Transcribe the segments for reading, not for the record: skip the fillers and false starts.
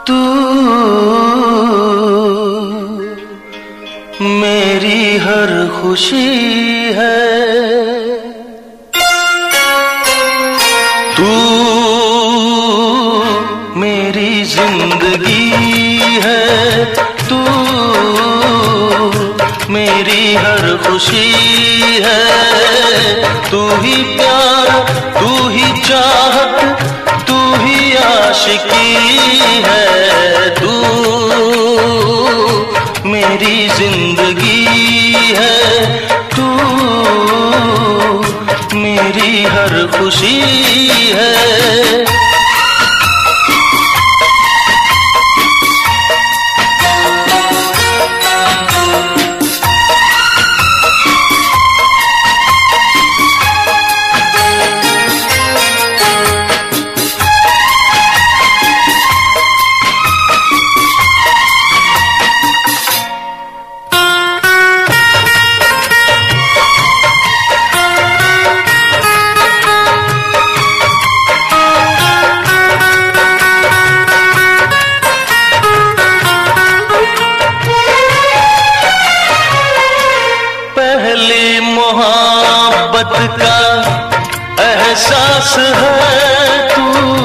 तू मेरी हर खुशी है, तू मेरी जिंदगी है, तू मेरी हर खुशी है। तू ही प्यार, तू ही चाहत, तू ही आशिकी है। तू मेरी जिंदगी है, तू मेरी हर खुशी है। मोहब्बत का एहसास है तू,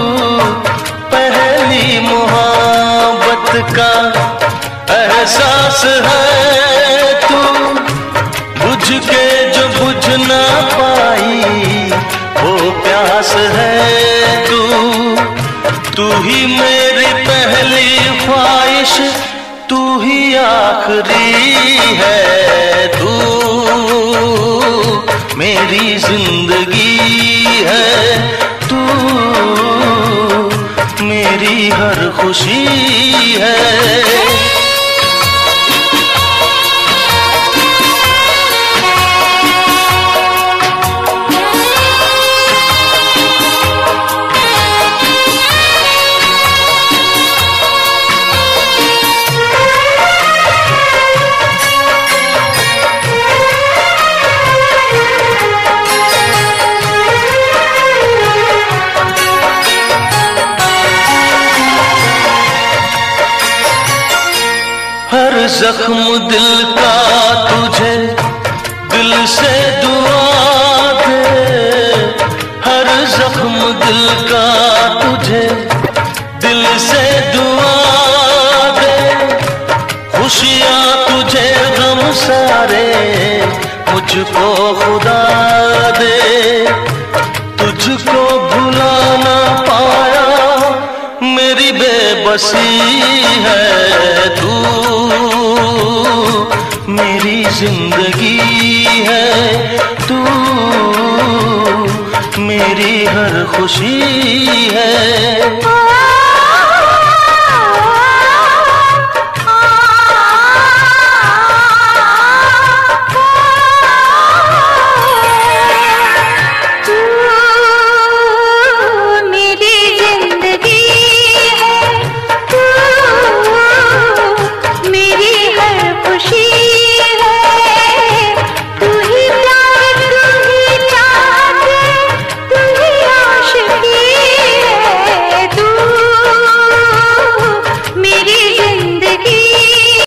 पहली मोहब्बत का एहसास है तू। बुझ के जो बुझ ना पाई वो प्यास है तू। तू ही मेरी पहली ख्वाहिश, तू ही आखिरी है। तू मेरी जिंदगी है, तू मेरी हर खुशी है। हर जख्म दिल का तुझे दिल से दुआ दे, हर जख्म दिल का तुझे दिल से दुआ दे। खुशियाँ तुझे गम सारे मुझको खुदा दे। तुझको भुला ना पाया मेरी बेबसी है। तू मेरी जिंदगी है, तू मेरी हर खुशी है।